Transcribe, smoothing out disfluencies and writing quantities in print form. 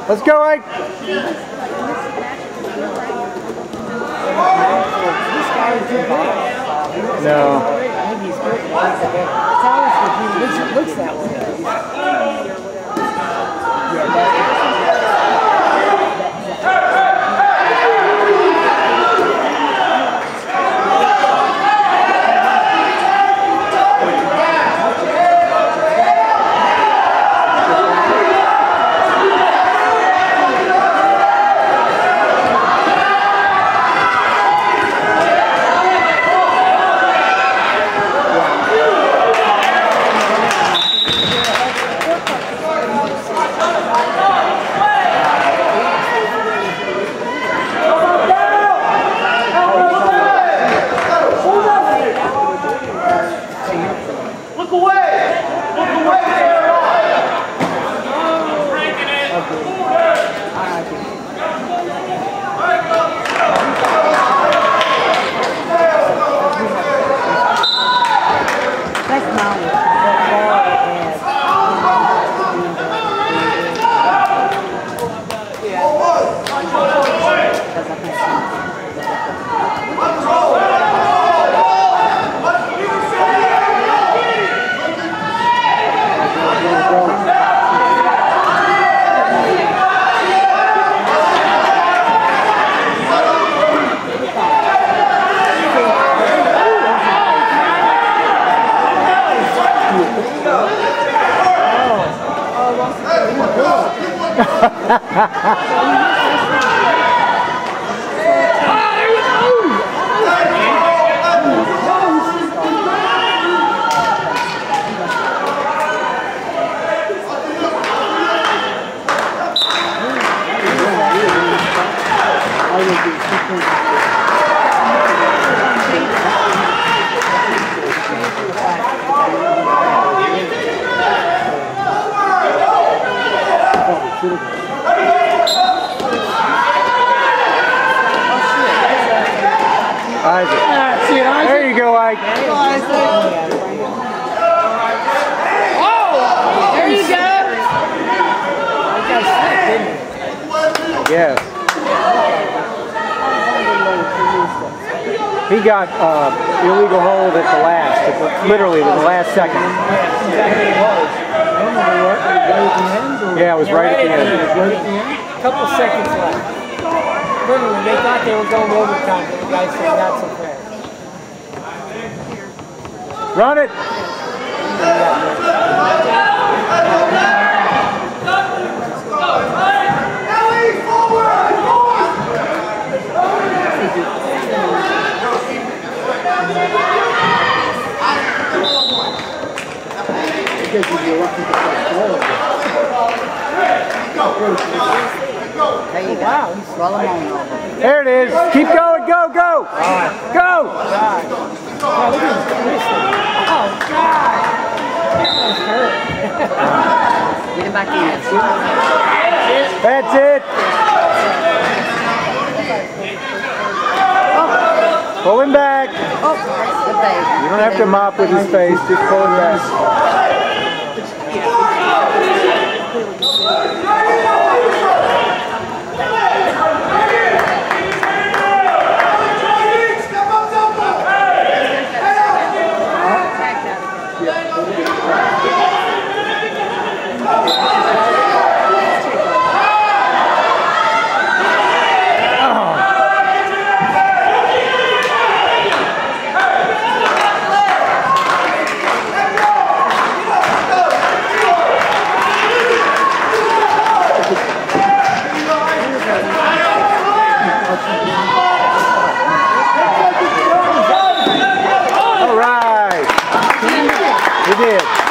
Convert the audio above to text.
Let's go, Ike. No. It looks that way. There you go, Ike. Oh! There you go! Yes. He got illegal hold at the last, literally the last second. Yeah, it was right at the end. A couple of seconds left. Literally, they thought they were going overtime, but the guy said not so fast. Run it! There you go. Wow, roll them on over. There it is. Keep going. Go, go. Go. Oh, God. Get him back in. That's it. Pull him back. Oh, good baby. You don't have to mop with his face. Just pull him back. All right. We did.